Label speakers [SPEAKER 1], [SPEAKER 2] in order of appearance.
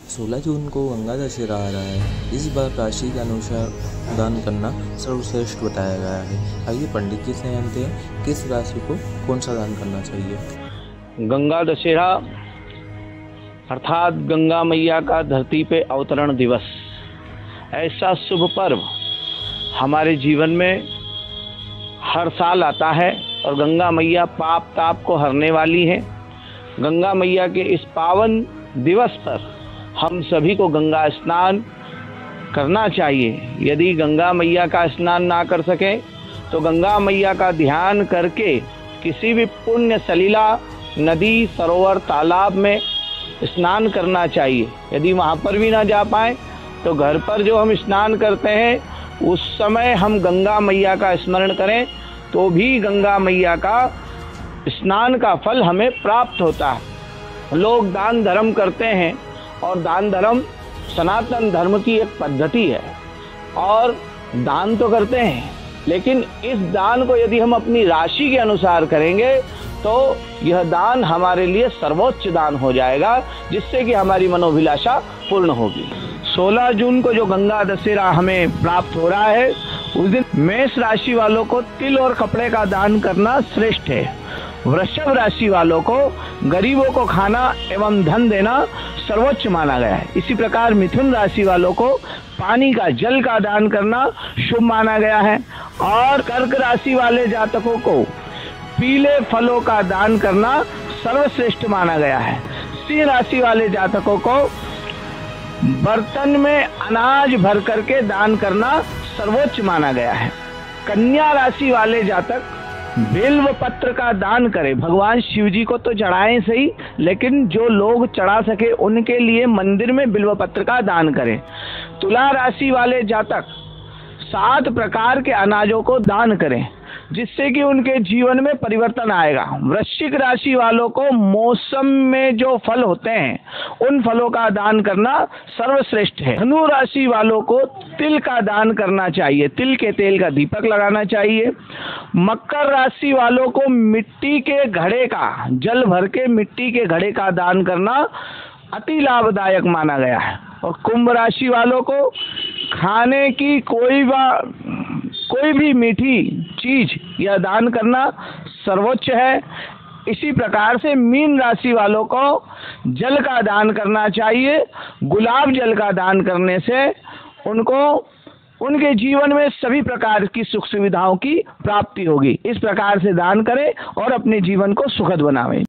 [SPEAKER 1] 16 जून को गंगा दशहरा आ रहा है। इस बार राशि के अनुसार दान करना सर्वश्रेष्ठ बताया गया है। आइए पंडित जी से जानते हैं किस राशि को कौन सा दान करना चाहिए।
[SPEAKER 2] गंगा दशहरा अर्थात गंगा मैया का धरती पे अवतरण दिवस, ऐसा शुभ पर्व हमारे जीवन में हर साल आता है और गंगा मैया पाप ताप को हरने वाली है। गंगा मैया के इस पावन दिवस पर हम सभी को गंगा स्नान करना चाहिए। यदि गंगा मैया का स्नान ना कर सके तो गंगा मैया का ध्यान करके किसी भी पुण्य सलीला नदी, सरोवर, तालाब में स्नान करना चाहिए। यदि वहाँ पर भी ना जा पाए तो घर पर जो हम स्नान करते हैं उस समय हम गंगा मैया का स्मरण करें तो भी गंगा मैया का स्नान का फल हमें प्राप्त होता है। लोग दान धर्म करते हैं और दान धर्म सनातन धर्म की एक पद्धति है और दान तो करते हैं, लेकिन इस दान को यदि हम अपनी राशि के अनुसार करेंगे तो यह दान हमारे लिए सर्वोच्च दान हो जाएगा, जिससे कि हमारी मनोभिलाषा पूर्ण होगी। 16 जून को जो गंगा दशहरा हमें प्राप्त हो रहा है, उस दिन मेष राशि वालों को तिल और कपड़े का दान करना श्रेष्ठ है। वृषभ राशि वालों को गरीबों को खाना एवं धन देना सर्वोच्च माना गया है। इसी प्रकार मिथुन राशि वालों को पानी का, जल का दान करना शुभ माना गया है और कर्क राशि वाले जातकों को पीले फलों का दान करना सर्वश्रेष्ठ माना गया है। सिंह राशि वाले जातकों को बर्तन में अनाज भर करके दान करना सर्वोच्च माना गया है। कन्या राशि वाले जातक बिल्व पत्र का दान करें। भगवान शिव जी को तो चढ़ाएं सही, लेकिन जो लोग चढ़ा सके उनके लिए मंदिर में बिल्व पत्र का दान करें। तुला राशि वाले जातक 7 प्रकार के अनाजों को दान करें, जिससे कि उनके जीवन में परिवर्तन आएगा। वृश्चिक राशि वालों को मौसम में जो फल होते हैं उन फलों का दान करना सर्वश्रेष्ठ है। धनु राशि वालों को तिल का दान करना चाहिए, तिल के तेल का दीपक लगाना चाहिए। मकर राशि वालों को मिट्टी के घड़े का, जल भर के मिट्टी के घड़े का दान करना अति लाभदायक माना गया है। और कुंभ राशि वालों को खाने की कोई भी मीठी चीज यह दान करना सर्वोच्च है। इसी प्रकार से मीन राशि वालों को जल का दान करना चाहिए। गुलाब जल का दान करने से उनको उनके जीवन में सभी प्रकार की सुख सुविधाओं की प्राप्ति होगी। इस प्रकार से दान करें और अपने जीवन को सुखद बनावें।